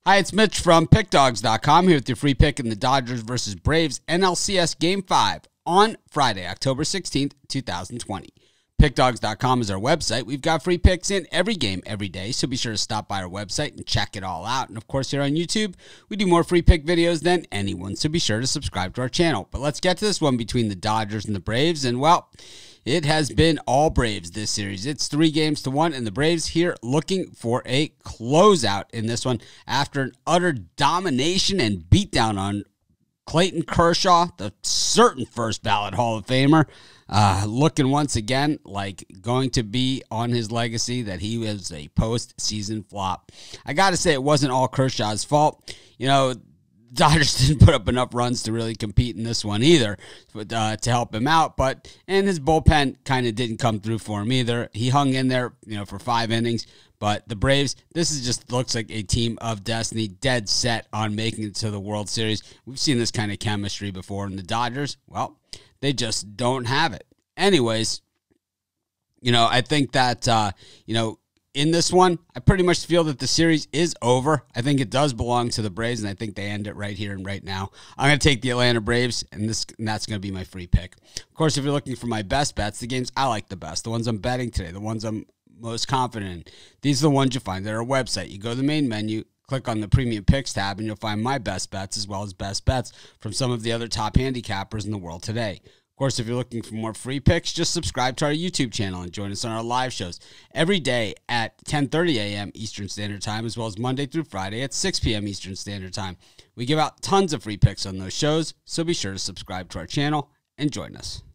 Hi, it's Mitch from PickDawgz.com here with your free pick in the Dodgers versus Braves NLCS Game 5 on Friday, October 16th, 2020. PickDawgz.com is our website. We've got free picks in every game, every day, so be sure to stop by our website and check it all out. And, of course, here on YouTube, we do more free pick videos than anyone, so be sure to subscribe to our channel. But let's get to this one between the Dodgers and the Braves, and, well, it has been all Braves this series. It's 3-1, and the Braves here looking for a closeout in this one after an utter domination and beatdown on Clayton Kershaw, the certain first ballot Hall of Famer, looking once again like going to be on his legacy that he was a postseason flop. I got to say, it wasn't all Kershaw's fault. You know, Dodgers didn't put up enough runs to really compete in this one either to help him out, and his bullpen kind of didn't come through for him either. He hung in there, for 5 innings, but the Braves, this is just looks like a team of destiny, dead set on making it to the World Series. We've seen this kind of chemistry before, and the Dodgers, well, they just don't have it. Anyways, I think that, in this one, I pretty much feel that the series is over. I think it does belong to the Braves, and I think they end it right here and right now. I'm going to take the Atlanta Braves, and that's going to be my free pick. Of course, if you're looking for my best bets, the games I like the best, the ones I'm betting today, the ones I'm most confident in, these are the ones you find at our website. You go to the main menu, click on the Premium Picks tab, and you'll find my best bets as well as best bets from some of the other top handicappers in the world today. Of course, if you're looking for more free picks, just subscribe to our YouTube channel and join us on our live shows every day at 10:30 a.m. Eastern Standard Time, as well as Monday through Friday at 6 p.m. Eastern Standard Time. We give out tons of free picks on those shows, so be sure to subscribe to our channel and join us.